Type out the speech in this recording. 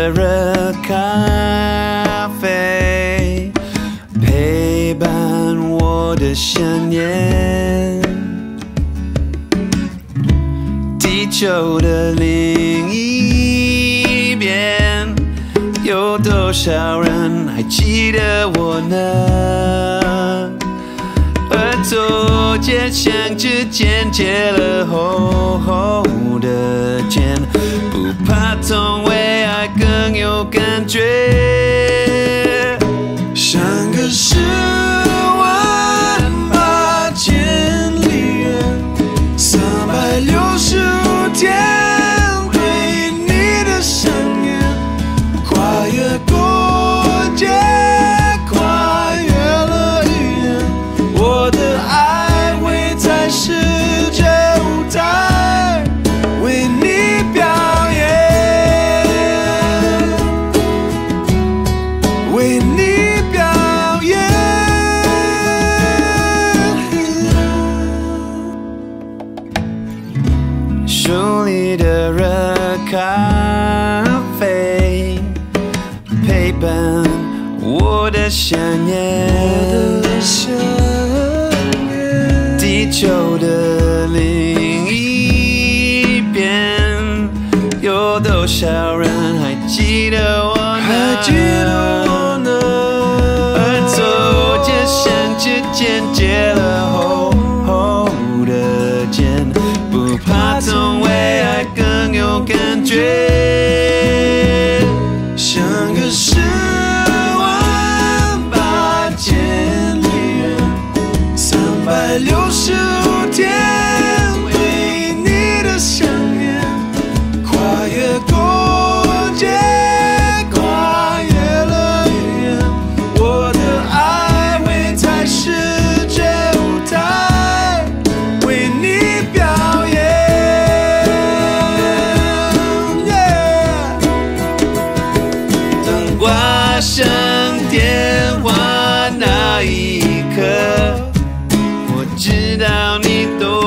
的热咖啡，陪伴我的想念。地球的另一边，有多少人还记得我呢？而左肩像指尖结了厚厚的茧，不怕痛，为爱更有感觉。像个108000里远，365天对你的想念，跨越国界，跨越了语言，我的爱会在世界舞台为你表演，为你表演。书里的热咖啡，陪伴我的想念。地球的另一边，有多少人还记得我呢？而左肩像指尖结了厚厚的茧，不怕痛，为爱更有感觉。像个108000里远，365天对你的想念，跨越国界，跨越了语言，我的爱会在世界舞台为你表演。当挂上电话那一刻，我知道你懂。